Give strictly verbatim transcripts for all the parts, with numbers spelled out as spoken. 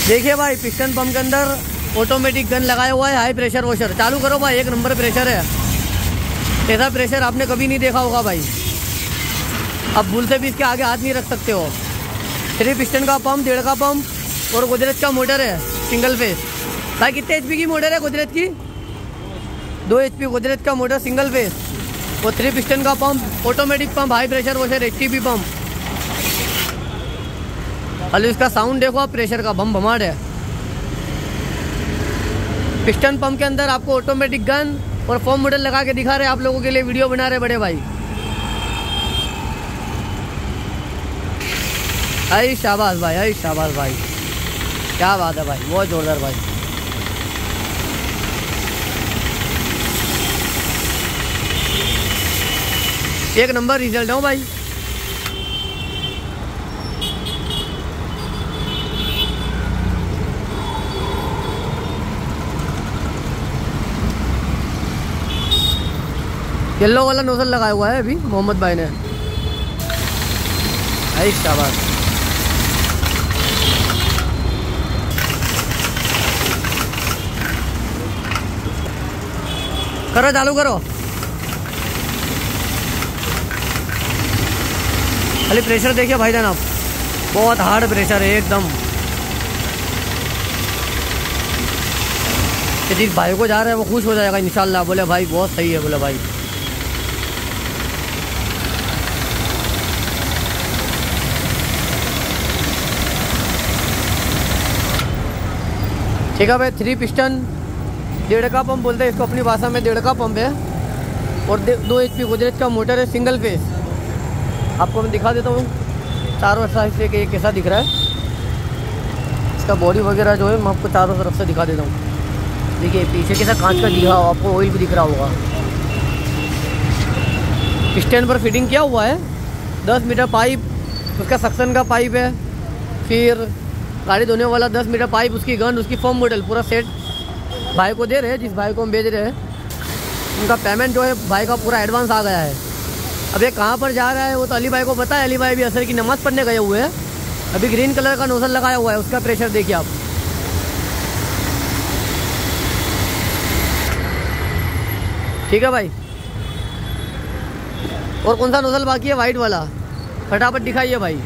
देखिए भाई piston pump के अंदर ऑटोमेटिक गन लगाया हुआ है, हाई प्रेशर वॉशर। चालू करो भाई, एक नंबर प्रेशर है। ऐसा प्रेशर आपने कभी नहीं देखा होगा भाई। अब भूल से भी इसके आगे हाथ नहीं रख सकते हो। थ्री पिस्टन का पंप, डेढ़ का पंप और गोदरेज का मोटर है सिंगल फेस। भाई कितने एच पी की मोटर है गोदरेज की? दो एच पी गोदरेज का मोटर सिंगल फेस और थ्री पिस्टन का pump, automatic pump, high pressure washer, H T P pump. अरे इसका साउंड देखो आप, प्रेशर का बम भमाट है। पिस्टन पंप के अंदर आपको ऑटोमेटिक गन और फॉर्म मॉडल लगा के दिखा रहे हैं, आप लोगों के लिए वीडियो बना रहे बड़े भाई। आई शाबाश भाई, आई शाबाश भाई, क्या बात है भाई, बहुत जोरदार भाई। एक नंबर रिजल्ट हो भाई। येलो वाला नोजल लगाया हुआ है अभी मोहम्मद भाई ने। आई शाबाश। करो, चालू करो। खाली प्रेशर देखिए भाई जान आप, बहुत हार्ड प्रेशर है एकदम। जिस भाई को जा रहा है वो खुश हो जाएगा इंशाल्लाह। बोले भाई बहुत सही है, बोले भाई। ठीक है भाई, थ्री पिस्टन डेढ़ का पंप बोलते हैं इसको अपनी भाषा में, डेढ़ का पंप है और दो एच पी गोदरेज का मोटर है सिंगल फेस। आपको मैं दिखा देता हूँ चारों साइड से कि ये कैसा दिख रहा है। इसका बॉडी वगैरह जो है मैं आपको चारों तरफ से दिखा देता हूँ। देखिए पीछे कैसा कांच का दिखा, आपको ऑयल भी दिख रहा होगा। पिस्टन पर फिटिंग किया हुआ है दस मीटर पाइप, उसका सक्शन का पाइप है, फिर गाड़ी धोने वाला दस मीटर पाइप, उसकी गन, उसकी फॉर्म मॉडल, पूरा सेट भाई को दे रहे हैं। जिस भाई को हम भेज रहे हैं उनका पेमेंट जो है भाई का पूरा एडवांस आ गया है। अब ये कहाँ पर जा रहा है वो तो अली भाई को पता है। अली भाई भी असर की नमाज़ पढ़ने गए हुए हैं। अभी ग्रीन कलर का नोजल लगाया हुआ है, उसका प्रेशर देखिए आप। ठीक है भाई, और कौन सा नोजल बाकी है? वाइट वाला, फटाफट दिखाइए भाई।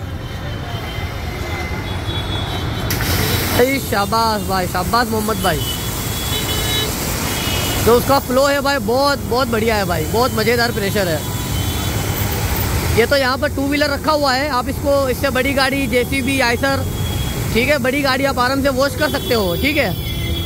भाई शाबाश भाई, शाबाश मोहम्मद भाई। जो उसका फ्लो है भाई बहुत बहुत बढ़िया है भाई, बहुत मज़ेदार प्रेशर है। ये तो यहाँ पर टू व्हीलर रखा हुआ है, आप इसको इससे बड़ी गाड़ी जेसीबी, आइसर, ठीक है, बड़ी गाड़ी आप आराम से वॉश कर सकते हो। ठीक है,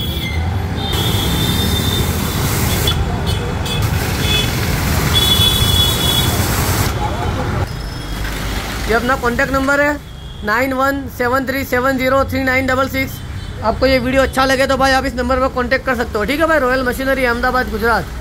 ये अपना कॉन्टैक्ट नंबर है nine one seven three seven zero three nine double six. आपको ये वीडियो अच्छा लगे तो भाई आप इस नंबर पर कॉन्टैक्ट कर सकते हो। ठीक है भाई, रॉयल मशीनरी अहमदाबाद गुजरात।